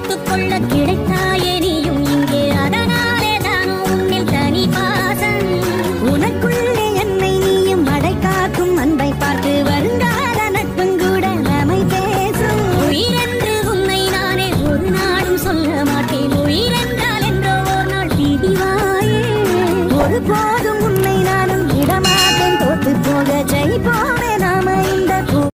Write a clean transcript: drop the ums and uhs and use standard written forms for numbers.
கொள்ள கிடைத்தாயே நீயும் இங்கே அதனாலே தானோ உன்னில் தனி பாசம் உனக்குள்ளே என்னை நீயும் அடை காக்கும் அன்பை பார்த்து வருங்கால நட்பும் கூட நம்மை பேசும் உயிரென்று உன்னை நானே ஒரு நாளும் சொல்ல மாட்டேன் உயிரென்றால் என்றோ ஒரு நாள் பிரிவாயே ஒருபோதும்